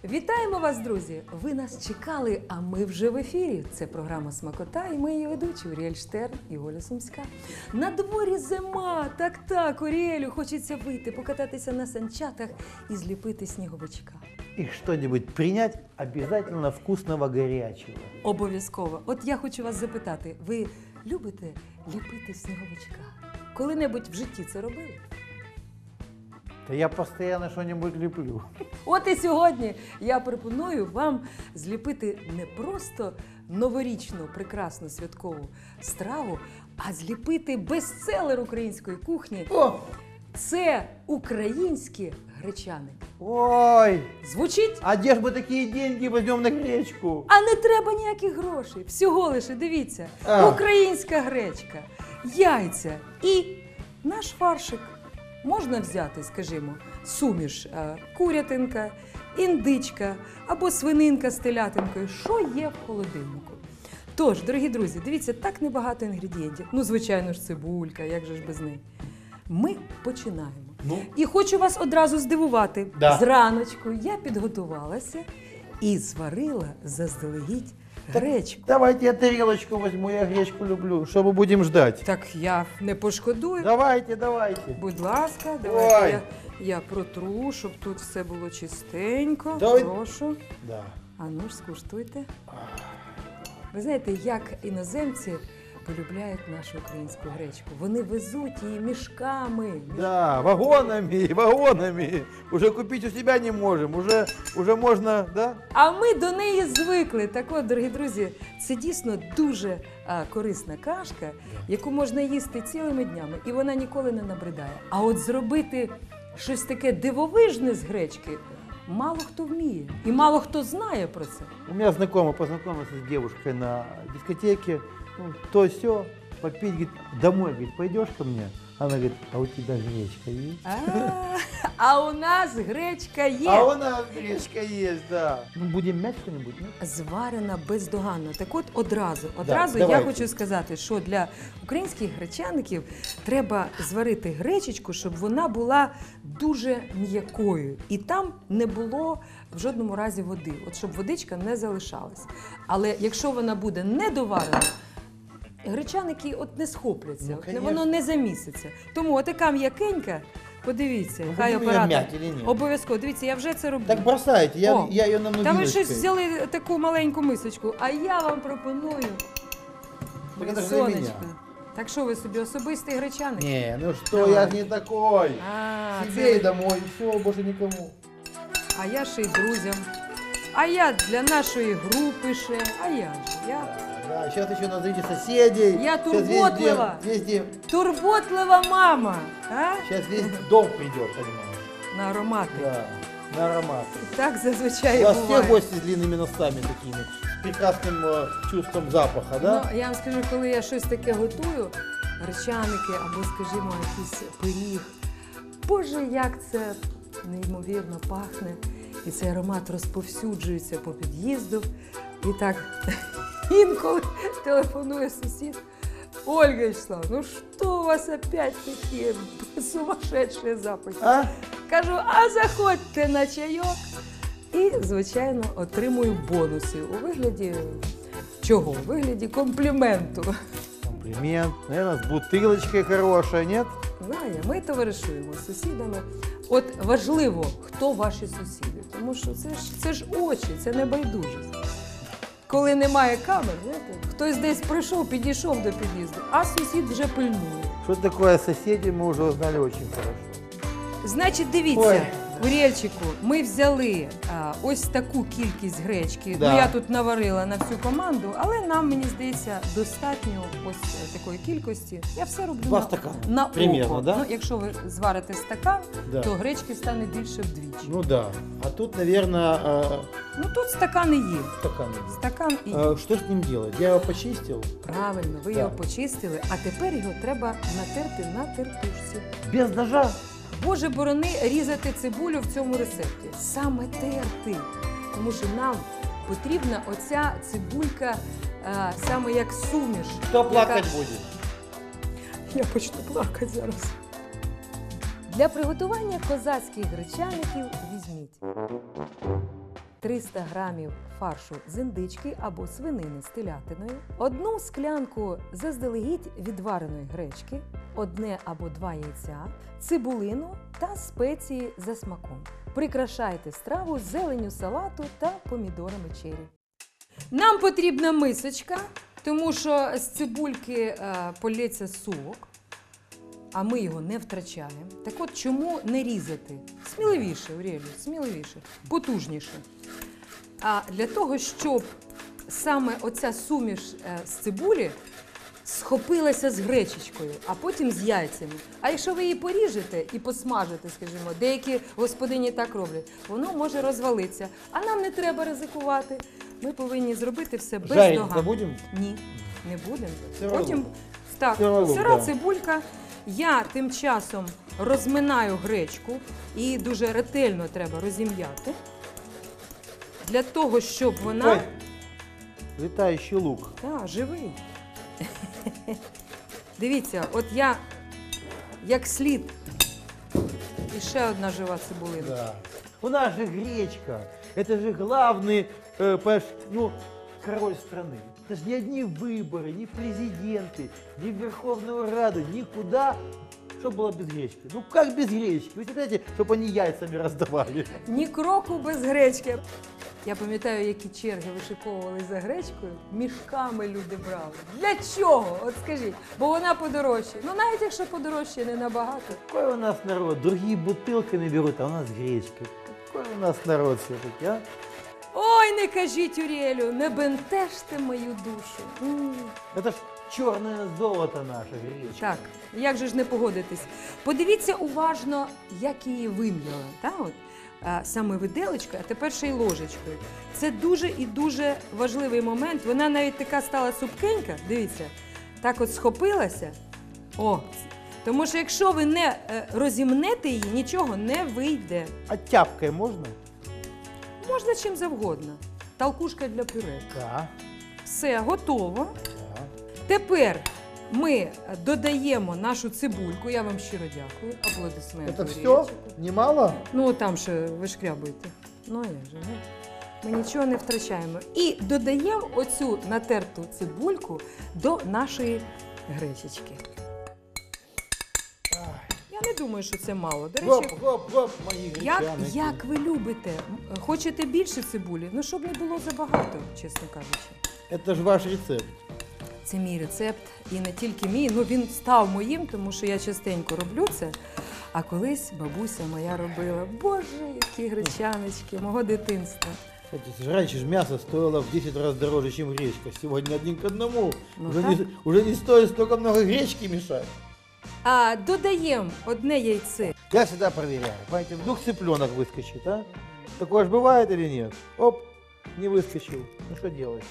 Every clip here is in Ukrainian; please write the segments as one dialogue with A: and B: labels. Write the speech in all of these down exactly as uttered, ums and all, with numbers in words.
A: Вітаємо вас, друзі! Ви нас чекали, а ми вже в ефірі. Це програма «Смакота» і ми її ведучі Уріель Штерн і Оля Сумська. На дворі зима! Так-так, Уріелю, хочеться вийти, покататися на санчатах і зліпити сніговичка.
B: И что-нибудь принять обязательно вкусного горячего.
A: Обов'язково. От я хочу вас запитати, ви любите ліпити сніговичка? Коли-небудь в житті це робили?
B: Да я постоянно что-нибудь леплю.
A: От і сьогодні я пропоную вам зліпити не просто новорічну, прекрасну святкову страву, а зліпити бестселер української кухні.
B: О!
A: Це українські гречаники.
B: Ой!
A: Звучить?
B: А где ж мы такие деньги возьмем на гречку?
A: А не треба ніяких грошей. Всього лише, дивіться,
B: А.
A: українська гречка, яйця і наш фаршик. Можна взяти, скажімо, суміш е, курятинка, індичка або свининка з телятинкою. Що є в холодильнику? Тож, дорогі друзі, дивіться, так небагато інгредієнтів. Ну, звичайно ж, цибулька, як же ж без неї. Ми починаємо.
B: Ну?
A: І хочу вас одразу здивувати.
B: Да.
A: Зраночку я підготувалася і зварила заздалегідь гречку.
B: Давайте я тарелочку возьму, я гречку люблю. Что мы будем ждать?
A: Так я не пошкодую.
B: Давайте, давайте.
A: Будь ласка, давайте
B: Ой.
A: я, я протру, щоб тут все було чистенько.
B: Давай.
A: Прошу.
B: Да.
A: А ну ж, скуштуйте. Ви знаєте, як іноземці полюбляють нашу українську гречку. Вони везуть її мішками.
B: Да, вагонами, вагонами. Уже купить у себя не можем, уже, уже можно, да?
A: А ми до неї звикли. Так от, дорогі друзі, це дійсно дуже а, корисна кашка, яку можна їсти цілими днями, і вона ніколи не набридає. А от зробити щось таке дивовижне з гречки мало хто вміє. І мало хто знає про це.
B: У меня знакомый познакомился с девушкой на дискотеке, ну, то все, попить, говорит, домой, говорит, пойдешь ко мне? Она говорит, а у тебя гречка есть?
A: А, а у нас гречка є.
B: А у нас гречка есть, да. Ну, будем мять что-нибудь, нет?
A: Зварена бездоганно. Так от одразу, одразу
B: Да,
A: я
B: давайте.
A: хочу сказати, що для українських гречаників треба зварити гречечку, щоб вона була дуже м'якою. І там не було в жодному разі води, от щоб водичка не залишалась. Але якщо вона буде недоварена, гречаники от не схопляться,
B: Ну,
A: от
B: конечно.
A: воно не заміситься. Тому отака м'якенька, подивіться,
B: Ну,
A: хай
B: будемо її
A: оператор.
B: м'ять или ні?
A: Обов'язково, дивіться, я вже це роблю.
B: Так бросайте, я,
A: О,
B: я ее намного.
A: Та ви щось взяли таку маленьку мисочку, а я вам пропоную
B: Так это же для
A: сонечко.
B: меня.
A: Так що ви собі особистий гречаник?
B: Не, ну что,
A: Давай.
B: я же не такой.
A: А,
B: Себе
A: це
B: и
A: ви-
B: домой, все, больше никому.
A: а я ще й друзям. А я для нашої групи ще. А я ж, я
B: Да, сейчас еще назовите соседей.
A: Я
B: Щас везде-
A: турботлива.
B: Везде,
A: турботлива мама. А?
B: сейчас весь дом придет, понимаешь?
A: На аромати.
B: Да, на ароматы.
A: Так зазвичай
B: У
A: і
B: вас все
A: буває.
B: гости с длинными носами такими, с прекрасным э, чувством запаха, да?
A: Ну, я вам скажу, коли я щось таке готую, гречаники або, скажімо, якийсь пиріг, боже, як це неймовірно пахне. І цей аромат розповсюджується по під'їзду. І так інколи телефонує сусід. Ольга Вячеславовна, ну що у вас опять такі сумасшедші запахи?
B: А?
A: Кажу, а заходьте на чайок. І, звичайно, отримую бонуси у вигляді чого? У вигляді компліменту.
B: Комплимент, наверное, с бутылочкой хорошая, нет?
A: Знає, ми товаришуємо з сусідами. От важливо, хто ваші сусіди, тому що це ж, це ж очі, це не байдужість. Коли немає камер, знаєте, хтось десь прийшов, підійшов до під'їзду, а сусід вже пильнує.
B: Что такое соседи, мы уже узнали очень хорошо.
A: Значить, дивіться,
B: Ой.
A: Урєльчику, ми взяли а, ось таку кількість гречки.
B: Да.
A: Ну, я тут наварила на всю команду, але нам, мені здається, достатньо ось е, такої кількості. Я все роблю
B: Два
A: на,
B: стакана,
A: на
B: примерно,
A: око.
B: да?
A: Ну, якщо ви зварите стакан,
B: Да.
A: то гречки стане більше вдвічі.
B: Ну да. А тут, наверное, э,
A: Ну, тут стакан і є.
B: стакан.
A: Стакан і є.
B: Э, Что с ним делать? Я его почистил.
A: Правильно, ви
B: Да.
A: його почистили, а тепер його треба натерти на тертушці.
B: Без ножа.
A: Боже борони різати цибулю в цьому рецепті. Саме терти. Тому що нам потрібна оця цибулька а, саме як суміш.
B: Кто плакать
A: яка-
B: будет?
A: Я почну плакати зараз. Для приготування козацьких гречаників візьміть триста грамів фаршу з індички або свинини з телятиною, одну склянку заздалегідь відвареної гречки, одне або два яйця, цибулину та спеції за смаком. Прикрашайте страву зеленню салату та помідорами чері. Нам потрібна мисочка, тому що з цибульки е, полється сок, а ми його не втрачаємо. Так от чому не різати? Сміливіше, Урєлю, сміливіше, потужніше. А для того, щоб саме оця суміш е, з цибулі схопилася з гречечкою, а потім з яйцями. А якщо ви її поріжете і посмажите, скажімо, деякі господині так роблять, воно може розвалитися. А нам не треба ризикувати. Ми повинні зробити все без
B: Жарить
A: доган.
B: забудем?
A: Ні, не будемо.
B: Сиролук.
A: Потім так,
B: Сиролук,
A: сира
B: да.
A: цибулька. Я тим часом розминаю гречку, і дуже ретельно треба розім'яти, для того, щоб вона...
B: Ой, летающий лук.
A: Так, живий. Дивіться, от я як слід. І ще одна жива цибулина.
B: Да. У нас же гречка. Это же главный, э, понимаешь, ну, король страны. Это же не одни выборы, ни президенты, ни в Верховную Раду, никуда. Что было без гречки? Ну как без гречки? Вы знаете, чтобы они яйцами раздавали.
A: Ні кроку без гречки. Я пам'ятаю, які черги вишиковували за гречкою, мішками люди брали. Для чого? От скажіть, бо вона подорожча. Ну навіть якщо подорожча, не набагато.
B: Какой у нас народ? Другие бутылками берут, а у нас гречка. Какой у нас народ все-таки, а?
A: Ой, не кажіть, Урєлю, не бентежте мою душу. М.
B: Это ж черное золото наше, гречка.
A: Так, як же ж не погодитись? Подивіться уважно, як її вим'яла. Та, от, а, саме виделечкою, а тепер ще й ложечкою. Це дуже і дуже важливий момент. Вона навіть така стала супкенька, дивіться, так от схопилася. О, тому що якщо ви не е, розімнете її, нічого не вийде.
B: А тяпкой можно?
A: Можна чим завгодно. Талкушка для пюре.
B: Да.
A: Все, готово.
B: Да.
A: Тепер ми додаємо нашу цибульку. Я вам щиро дякую. Аплодисменти.
B: Это
A: Урєлчику.
B: все? Немало?
A: Ну, там ще вишкрябуйте. Ну, а як же, ну. Ми нічого не втрачаємо. І додаємо оцю натерту цибульку до нашої гречечки. Я не думаю, що це мало. До
B: Гоп,
A: речі,
B: гоп, гоп, мої
A: як,
B: гречаники.
A: як ви любите? Хочете більше цибулі? Ну, щоб не було забагато, чесно кажучи.
B: Это же ваш рецепт.
A: Це мій рецепт, і не тільки мій, ну він став моїм, тому що я частенько роблю це. А колись бабуся моя робила. Боже, які гречаночки, мого дитинства.
B: Кстати, раньше же мясо стоило в десять раз дороже, чем гречка. Сегодня один к одному.
A: Ну
B: уже,
A: так.
B: не, уже не стоит столько много гречки мешать.
A: А додаємо одне яйце.
B: Я всегда проверяю. Понимаете, вдруг цыпленок выскочит, а? Такое же бывает или нет? Оп, не выскочил. Ну что делать?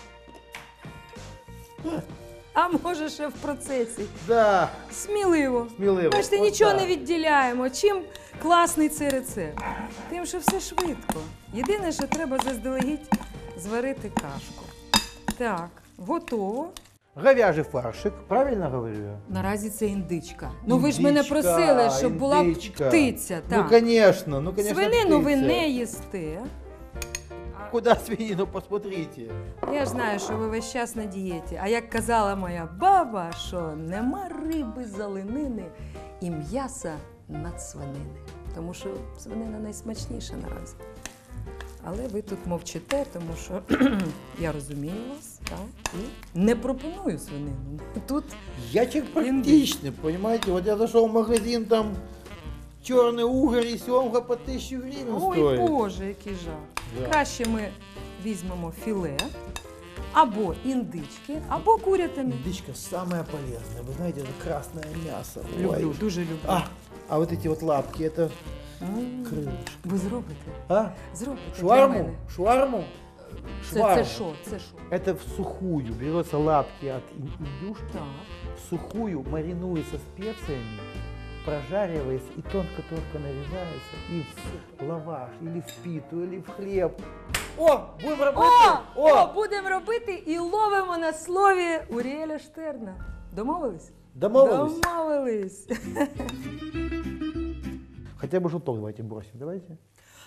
A: А може ще в процесі.
B: Да,
A: Сміливо.
B: смело.
A: Бачите, нічого не відділяємо. Чим класний цей рецепт? Тим, що все швидко. Єдине, що треба заздалегідь зварити кашку. Так, готово.
B: Говяжий фаршик, правильно говорю я?
A: Наразі це індичка. Ну ви ж мене
B: Індичка,
A: просили, щоб була
B: індичка.
A: птиця.
B: Ну,
A: Так.
B: конечно, ну, конечно,
A: Свинину ви
B: птиця.
A: не їсте.
B: Куда свинину, посмотрите.
A: Я ж знаю, що ви весь час на дієті. А як казала моя баба, що нема риби з оленини і м'яса над свинини. Тому що свинина найсмачніша наразі. Але ви тут мовчите, тому що я розумію вас, так? І не пропоную свинину. Тут
B: Я человек практичный, понимаете? Вот я зашел в магазин, там черный угорь и семга по тысячу гривен
A: ой,
B: стоит.
A: Боже, який жах.
B: Да.
A: Краще ми візьмемо філе, або індички, або курятини.
B: Индичка самая полезная. Вы знаете, это красное мясо.
A: Люблю,
B: Ой.
A: дуже люблю.
B: А, а вот эти вот лапки, это
A: М,
B: крылышки.
A: Ви зробите?
B: А?
A: Зробите для
B: Шварму?
A: мене.
B: Шварму?
A: Це,
B: Шварму.
A: це що? Це що?
B: Это в сухую. Берется лапки от ин- индюшки,
A: Так.
B: в сухую маринуется специями, прожаривается и тонко-тонко нарезается и в лаваш, или в питу, или в хлеб. О, будем работать!
A: О! О! Будемо робити і ловимо на слові Уріеля Штерна. Домовились?
B: Домовились?
A: Домовились.
B: Хотя бы желток давайте бросим, давайте.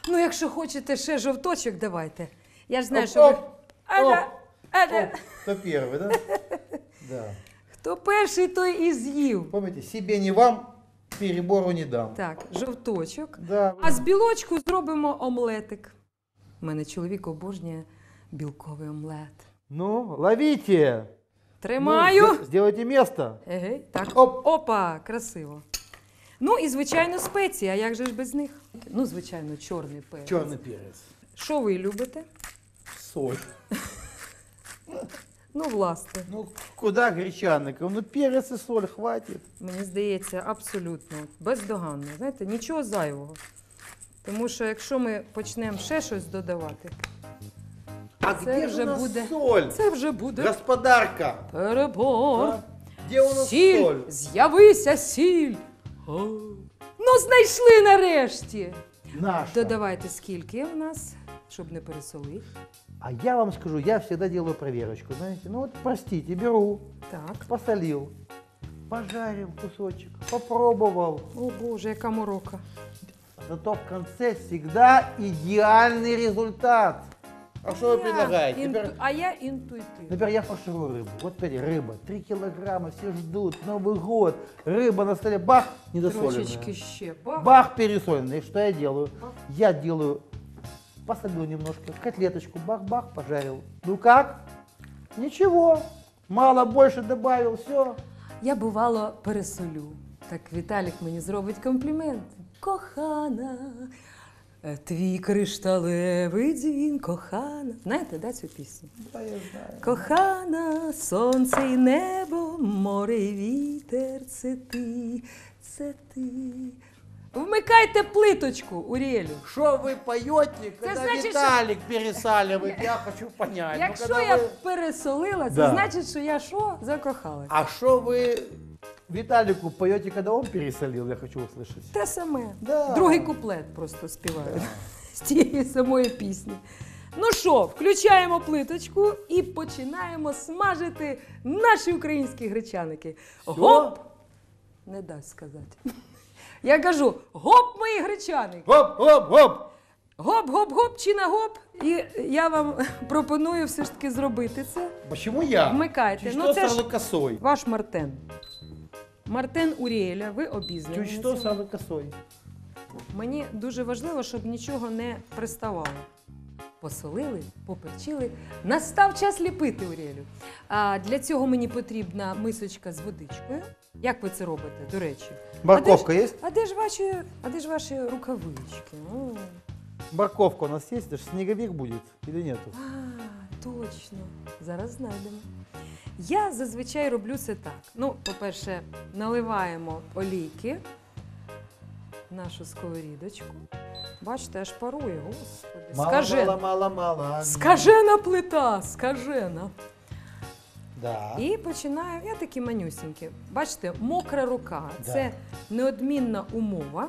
A: Ну, якщо хочете ще жовточок, давайте. Я ж знаю,
B: Оп,
A: що ви...
B: оп,
A: Ада,
B: оп,
A: ада.
B: Оп, кто первый, да? Да.
A: Хто перший, той і з'їв.
B: Помните, себе не вам, перебору не дам.
A: Так, жовточок.
B: Да.
A: А з білочку зробимо омлетик. У мене чоловік обожнює білковий омлет.
B: Ну, ловите.
A: Тримаю.
B: Ну, сде- сделайте место.
A: Егей, так.
B: Оп.
A: Опа, красиво. Ну і, звичайно, спеції, а як же ж без них? Ну, звичайно, чорний перець.
B: Черный перец.
A: Що ви любите?
B: Соль.
A: Ну, власне,
B: Ну, куда гречанников? Ну, перец и соль хватит.
A: мені здається, абсолютно бездоганно. Знаєте, нічого зайвого. Тому що якщо ми почнемо ще щось додавати,
B: А
A: Це
B: где
A: вже
B: же у нас
A: буде-
B: соль?
A: це вже буде
B: Господарка.
A: перебор.
B: А? Где у нас
A: Сіль,
B: соль?
A: з'явися, сіль. О. Ну, знайшли нарешті.
B: Наша.
A: Додавайте скільки в нас, щоб не пересолити.
B: А я вам скажу, я всегда делаю проверочку, знаете. Ну вот, простите, беру,
A: Так.
B: посолил, пожарил кусочек, попробовал.
A: О Боже, яка морока.
B: Зато в конце всегда идеальный результат. А что вы
A: Я
B: предлагаете?
A: інту-
B: Например,
A: А я интуитивно.
B: например, я фарширую рыбу. Вот смотри, рыба, три килограмма, все ждут, Новый год, рыба на столе, бах, недосоленная.
A: Трошечки ще. Бах.
B: Бах, пересоленная. И что я делаю?
A: Бах.
B: Я делаю, посолил немножко, котлеточку, бах-бах, пожарил. Ну как? Ничего. Мало, больше добавил, все.
A: Я бувало пересолю. Так Віталік мені зробить комплімент. Кохана, е, твій кришталевий дзвін, кохана. Знаєте, да, цю пісню?
B: Да, я знаю.
A: Кохана, сонце і небо, море і вітер, це ти, це ти. Вмикайте плиточку, Урєлю.
B: Что вы поете, когда
A: значит,
B: Виталик пересаливает? Я хочу понять. Ну,
A: Якщо
B: когда
A: я
B: вы-
A: пересолила, це
B: Да.
A: значить, що я що? Закохалась.
B: А что вы Виталику поете, когда он пересолил? Я хочу услышать.
A: Те саме.
B: Да.
A: Другий куплет просто співаю з тієї самої пісні. Ну що, включаємо плиточку і починаємо смажити наші українські гречаники. Гоп! Не дасть сказати. Я кажу, гоп, мої гречаники!
B: Гоп, гоп, гоп.
A: Гоп-гоп-гоп чи на гоп. І я вам пропоную все ж таки зробити це.
B: Почему я?
A: Вмикайте.
B: Чуть
A: Ну,
B: что
A: це ж-
B: сразу косой?
A: Ваш Мартен. Мартен Уріеля, ви обізнані.
B: Чуть
A: на
B: что
A: цьому.
B: сразу косой?
A: Мені дуже важливо, щоб нічого не приставало. Посолили, поперчили. Настав час ліпити Уріелю. А для цього мені потрібна мисочка з водичкою. Як ви це робите, до речі?
B: Морковка
A: а де ж,
B: есть?
A: А де ж ваші, а де ж ваші рукавички? О,
B: Морковка у нас есть? Это ж снеговик будет или нету?
A: а, точно. Зараз знайдемо. Я зазвичай роблю це так. Ну, по-перше, наливаємо олійки в нашу сковорідочку. Бачите, аж парує, господи.
B: Мало,
A: Скажена.
B: мало, мало, мало.
A: Скажена плита, скажена.
B: Да.
A: І починаю, я такі манюсінькі. Бачите, мокра рука.
B: Да.
A: Це неодмінна умова.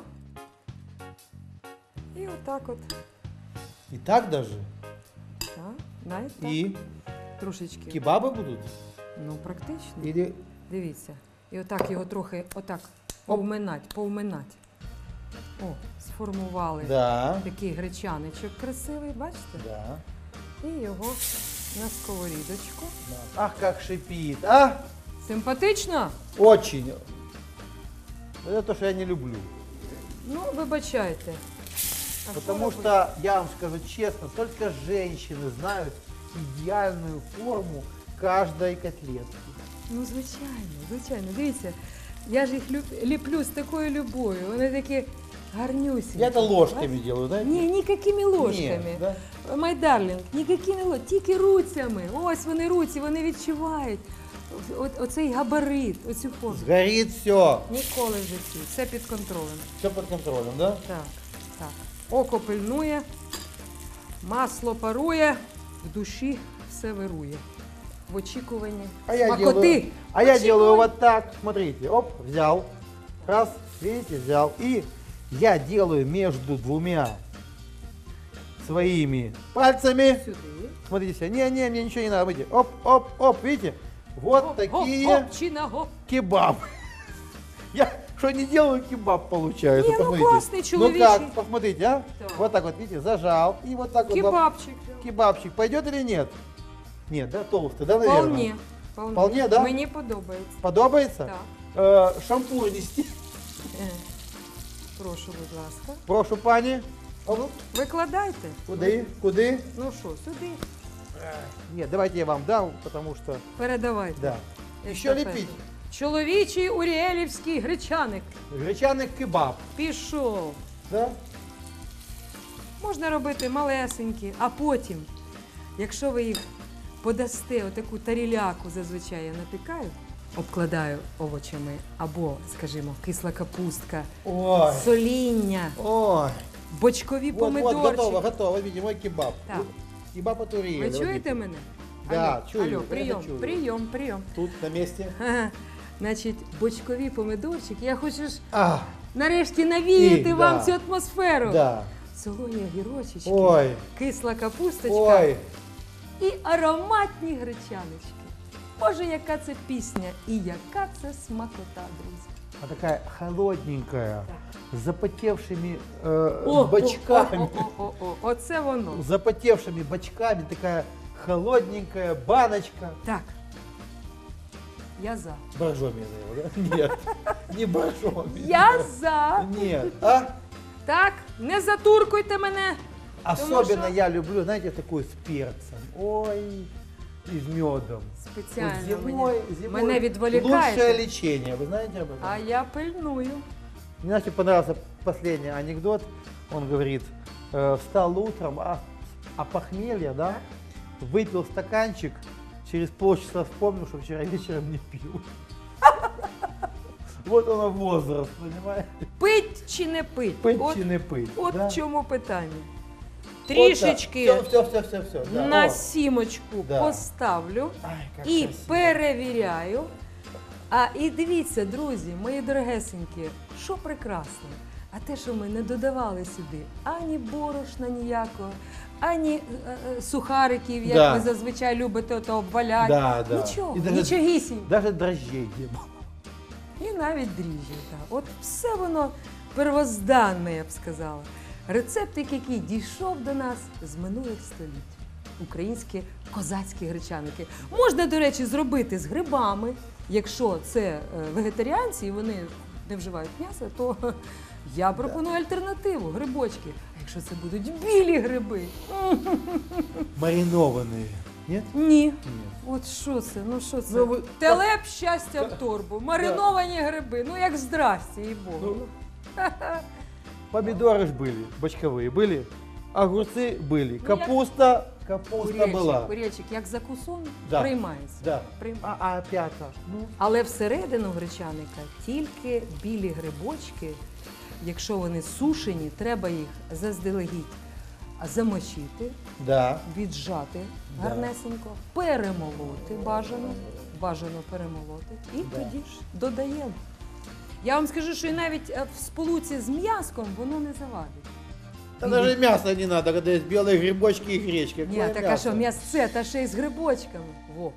A: І отак от.
B: И так даже?
A: Так, навіть так.
B: И
A: Трошечки.
B: кебабы будут?
A: Ну, практично.
B: Или
A: Дивіться. І отак його трохи, отак, повминать, повминать. О, сформували
B: да,
A: такий гречаничок красивий, бачите?
B: да,
A: І його на сковорідочку.
B: да. Ах, как шипит, а?
A: Симпатично?
B: Очень. Это то, что я не люблю.
A: Ну, вибачайте. А
B: Потому
A: що
B: что, я вам скажу честно, только женщины знают идеальную форму каждой котлетки.
A: Ну, звичайно, звичайно. Дивіться, я ж їх люб- ліплю з такою любов'ю. Вони такі гарнюсінькі.
B: Я это ложками делаю, знаете?
A: Ні, ніякими ложками.
B: Нет, да?
A: Май дарлінг, ніякими ложками, тільки руцями. Ось вони руці, вони відчувають о- оцей габарит, оцю форму.
B: Сгорит все.
A: Ніколи в житті. Все під контролем.
B: Все под контролем, да?
A: Так, так. Око пильнує, масло парує, в душі все вирує. В очікуванні.
B: А я,
A: Смакоти.
B: делаю, а я
A: Очікувань-
B: делаю вот так. Смотрите, оп, взял. Раз, видите, взял. И я делаю между двумя своими пальцами.
A: Сюди.
B: Смотрите, себе. не, не, мне ничего не надо. Видите, оп, оп, оп, видите? Вот
A: Гоп,
B: такие
A: гоп, гоп, чи на гоп.
B: кебабы. Я, что не делаю, кебаб получается.
A: Не, ну
B: посмотрите.
A: классный
B: Ну
A: человечий.
B: как, посмотрите, а?
A: Так.
B: Вот так вот, видите, зажал. И вот так вот.
A: Кебабчик.
B: Кебабчик пойдет или нет? Нет, да, толстый, да, наверное?
A: Вполне. Вполне.
B: Вполне, да?
A: Мені подобається.
B: Подобается?
A: Так.
B: Э, шампунь нести.
A: Е, Прошу, будь ласка.
B: Прошу, пани.
A: Ну, викладайте.
B: Куды? Куды?
A: Ну що, сюди.
B: Нет, давайте я вам дам, потому что...
A: Передавайте.
B: Да. Еще
A: Естафету.
B: лепить.
A: Чоловічий уріелівський гречаник.
B: Гречаный кебаб.
A: Пішов.
B: Да?
A: Можна робити малесенькі, а потім, якщо ви їх подасте, отаку таріляку зазвичай я напікаю, обкладаю овочами, або, скажімо, кисла капустка,
B: Ой.
A: соління,
B: Ой.
A: бочкові
B: Вот, вот,
A: помидорчики.
B: готово, готово. Видите, мой кебаб.
A: Так.
B: Кебаб от Уриэля.
A: Ви чуєте мене?
B: Да,
A: Алло,
B: чую,
A: алло,
B: я
A: прийом,
B: чую.
A: прийом, прийом.
B: Тут, на месте.
A: Ага. Значить, бочкові помидорчики. Я хочу ж
B: А,
A: нарешті навіяти
B: І,
A: вам
B: да.
A: цю атмосферу.
B: да.
A: Солоні огірочечки,
B: Ой,
A: кисла капусточка
B: ой.
A: і ароматні гречанички. Боже, яка це пісня і яка це смакота, друзі.
B: А такая холодненькая,
A: Так.
B: с запотевшими э,
A: О,
B: бочками.
A: О, о, о, о, о, оце воно.
B: С запотевшими бочками, такая холодненькая баночка.
A: Так. Я за.
B: Боржоми я его, да? Нет, не боржоми.
A: Я за.
B: Нет, а?
A: Так, не затуркуйте мене.
B: Особенно
A: что-
B: я люблю, знаете, такой с перцем. Ой, и с медом.
A: Спеціально
B: Вот зимой,
A: мене,
B: зимой
A: мене відволікаєте.
B: лучшее лечение, вы знаете об этом?
A: А я пильную.
B: Мне очень понравился последний анекдот. Он говорит, э, встал утром, а, а похмелье, да, выпил стаканчик, через полчаса вспомнил, что вчера вечером не пил. Вот он возраст, понимаете?
A: Пить чи не пить?
B: Пить
A: От,
B: чи не пить.
A: от
B: да?
A: в чому питання. Трішечки
B: Все, все, все, все, все. Да.
A: на
B: О.
A: сімочку
B: Да.
A: поставлю
B: Ай, как
A: і
B: красиво.
A: перевіряю. А і дивіться, друзі, мої дорогесенькі, що прекрасно. А те, що ми не додавали сюди ані борошна ніякого, ані е, е, сухариків, як
B: Да.
A: ви зазвичай любите ото обваляти.
B: Да, да.
A: Нічого,
B: І даже-
A: нічогісінько.
B: Даже дрожжей не было.
A: І навіть дріжджі. Так. От все воно первозданне, я б сказала. Рецептик, який дійшов до нас з минулих століть. Українські козацькі гречаники. Можна, до речі, зробити з грибами. Якщо це е, вегетаріанці і вони не вживають м'яса, то я пропоную альтернативу грибочки. А якщо це будуть білі гриби? м,
B: Маринованные. Нет?
A: Ні.
B: Нет.
A: От що це? Ну що це?
B: Ну, ви-
A: Телеп щастя в торбу, мариновані гриби. Ну як здрасті, їй Богу.
B: Ну,
A: Ну,
B: Помидоры ж были, бочковые были, огурцы были,
A: Ну,
B: капуста, капуста
A: Курячик,
B: была.
A: курячик, як закусон,
B: Да.
A: приймається.
B: Да.
A: Прийм-
B: А, а пята? Ну,
A: Але всередину гречаника тільки білі грибочки, якщо вони сушені, треба їх заздалегідь замочити,
B: да.
A: віджати
B: Да.
A: гарнесенько, перемолоти бажано, бажано перемолоти і
B: Да.
A: тоді ж додаємо. Я вам скажу, що і навіть е, в сполуці з м'язком воно не завадить.
B: Да даже мясо не надо, когда есть белые грибочки и гречки.
A: Ні,
B: Какое
A: так а
B: мясо?
A: що, м'ясце та ще й з грибочками. Во.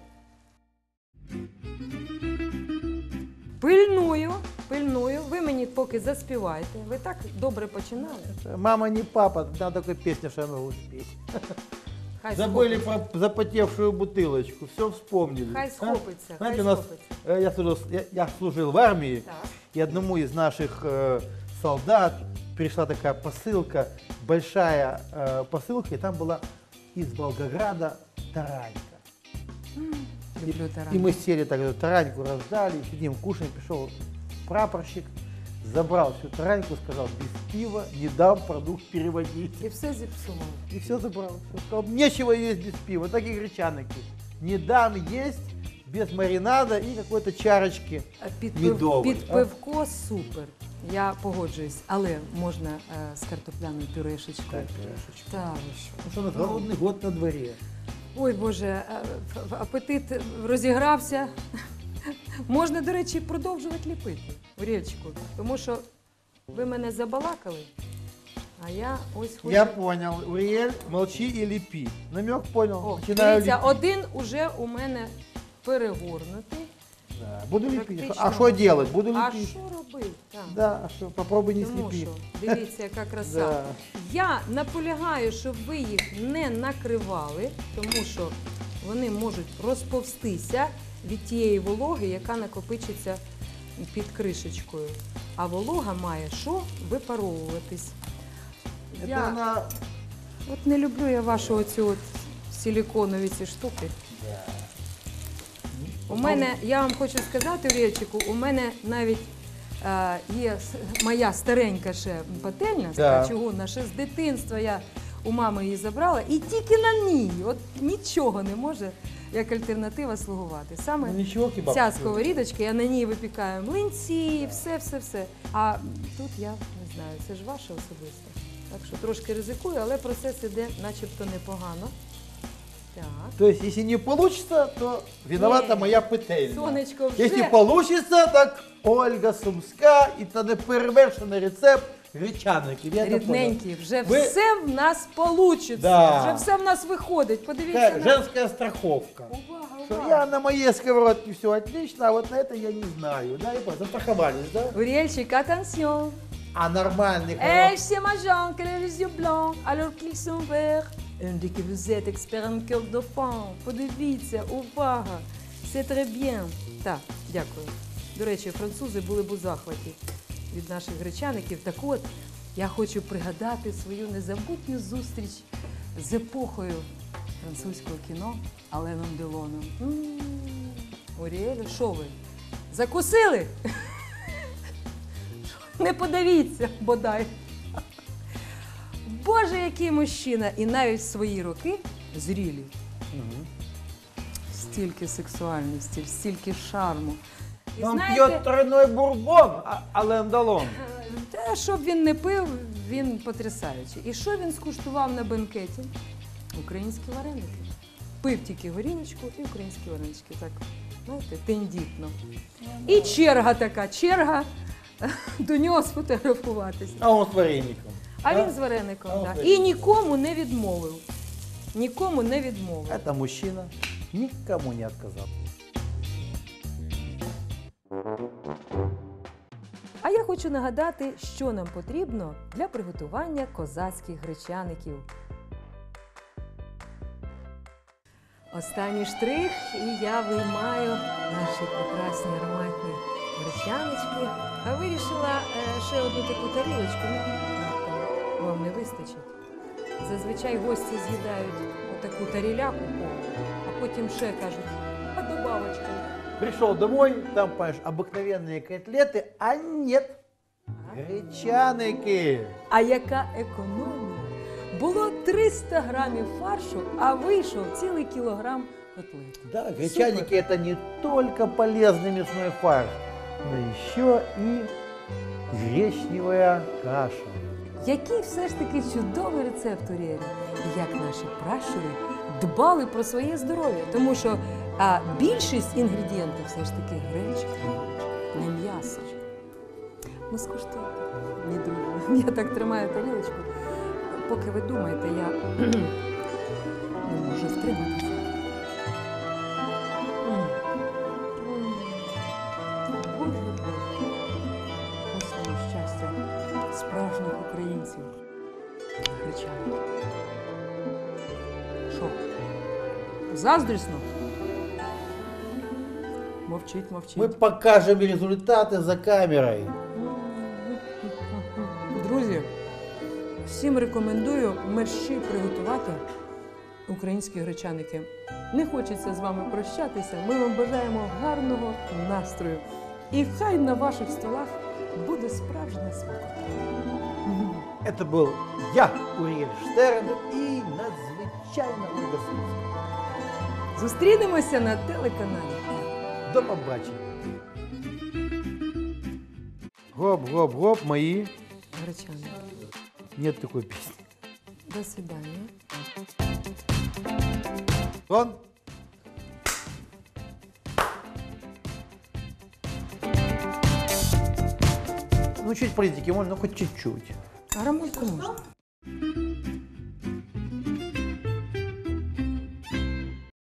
A: Пильную, пильную. Ви мені поки заспівайте. Ви так добре починали.
B: Мама не папа, там такой песня, что я могу спеть.
A: Хай
B: Забыли
A: схопиться.
B: про запотевшую бутылочку, все вспомнили.
A: Хай
B: А?
A: схопиться,
B: Знаете,
A: хай
B: у нас,
A: схопиться.
B: э, я, служил, я, я служил в армии,
A: Так.
B: и одному из наших э, солдат пришла такая посылка, большая э, посылка, и там была из Волгограда таранька.
A: Люблю
B: И
A: тараньку.
B: мы сели так, эту тараньку раздали, сидим, кушаем, пришел прапорщик, забрал всю тараньку, сказал, без пива не дам продукт переводить.
A: І все зіпсувало.
B: И все забрал. Всё. Сказал, нечего есть без пива, так и гречаники. Не дам есть без маринада и какой-то чарочки.
A: Під, пив,
B: Медовий,
A: під
B: а?
A: пивко супер. Я погоджуюсь, але можна е, з картопляною пюрешечкою. Та ви що?
B: Ну что, у нас голодный год на дворе.
A: Ой, Боже, е, ф- ф- апетит розігрався. Можна, до речі, продовжувати ліпити у річку, тому що ви мене забалакали, а я ось хочу...
B: Я понял. Уриэль, молчи и лепи. Намек понял.
A: О,
B: Начинаю
A: дивіться,
B: лепить.
A: один уже у мене перегорнутий.
B: Да, буду лепить.
A: Практично
B: А что
A: можна.
B: делать? Буду
A: А
B: лепить.
A: що робити? Так.
B: Да, а что, попробуй не
A: Тому
B: слепи.
A: що, дивіться, яка краса.
B: Да.
A: Я наполягаю, щоб ви їх не накривали, тому що вони можуть розповстися від тієї вологи, яка накопичиться під кришечкою. А волога має що? Випаровуватись.
B: Это
A: Я
B: она...
A: от не люблю я вашу оцю от силіконові ці штуки. У мене, я вам хочу сказати, Рєчику, у мене навіть е, є с- моя старенька ще пательня, стара
B: Да.
A: чугунна, ще з дитинства я у мами її забрала, і тільки на ній, от нічого не може як альтернатива слугувати. Саме
B: Ну, ничего, кебаб.
A: ця сковорідочка, я на ній випікаю млинці, все-все-все. А тут я не знаю, це ж ваше особисте. Так що трошки ризикую, але процес іде начебто непогано. Так.
B: То есть, если не получится, то виновата
A: Не.
B: моя петельня.
A: Сонечко, вже
B: Если получится, так Ольга Сумська і та неперевершений рецепт гречаники. Я это понял.
A: рідненькі, вже
B: Ви-
A: все в нас получиться,
B: Да.
A: вже все в нас виходить. Подивіться
B: Такая
A: на...
B: женская страховка.
A: Увага,
B: Что
A: увага.
B: я на моей сковородке все отлично, а вот на это я не знаю. Да, и по- застраховались, да?
A: Урєльчик, attention.
B: А нормальный
A: Hey, c'est ma Jean, quel est les yeux blancs, alors qu'ils sont verts. On dit que vous êtes expert en cœur d'enfant. Подивіться, увага. C'est très bien. Так, дякую. До речі, французи були б у захваті від наших гречаників. Так от, я хочу пригадати свою незабутню зустріч з епохою французького кіно Аленом Делоном. М, Уріелю, що ви? Закусили? Не подивіться, бодай. Боже, який мужчина! І навіть в свої роки зрілі. Стільки сексуальності, стільки шарму. І
B: Он
A: знаєте,
B: пьет тройной бурбон, а Ален Делон.
A: те, що б він не пив, він потрясаючий. І що він скуштував на бенкеті? Українські вареники. Пив тільки горілочку і українські варенички. Так, знаєте, тендітно. І черга така, черга до нього сфотографуватися.
B: А он с вареником.
A: А
B: Да?
A: він з вареником,
B: А,
A: так.
B: от
A: І нікому не відмовив. Нікому не відмовив.
B: Это мужчина, никому не отказал.
A: А я хочу нагадати, що нам потрібно для приготування козацьких гречаників. Останній штрих, і я виймаю наші прекрасні ароматні гречанички. А вирішила е, ще одну таку тарілочку. Ну, раптом вам не вистачить. Зазвичай гості з'їдають отаку таріляку повну, а потім ще кажуть, а добавочка.
B: Пришел домой, там, понимаешь, обыкновенные котлеты, а нет, гречаники.
A: А яка економія? Було триста грамів фаршу, а вийшов цілий кілограм котлет.
B: Да, гречаники это не только полезный мясной фарш, но еще и гречневая каша.
A: Який все ж таки чудовий рецепт Урєлі. І як наші пращури дбали про своє здоров'я. Тому що а, більшість інгредієнтів все ж таки гречка, не м'ясо. Ну скуштуйте, мій друже. Я так тримаю тарілочку. Поки ви думаєте, я не можу втриматися. М. М. Боже, Боже. Ось воно щастя справжніх українців. Гречани. Що? Заздрісно? Мовчить, мовчить.
B: Мы покажем результаты за камерой.
A: Друзі, всім рекомендую мерщій приготувати українські гречаники. Не хочеться з вами прощатися. Ми вам бажаємо гарного настрою. І хай на ваших столах буде справжня смакота.
B: Это был я, Урьель Штерн, и надзвичайно Ольга Сумська.
A: Зустрінемося на телеканалі.
B: До побачення. Гоп-гоп-гоп, мои.
A: Гречани.
B: Нет такой песни.
A: До свидання.
B: Он? Ну, чуть политики можно, ну, хоть чуть-чуть.
A: А рамульку можна?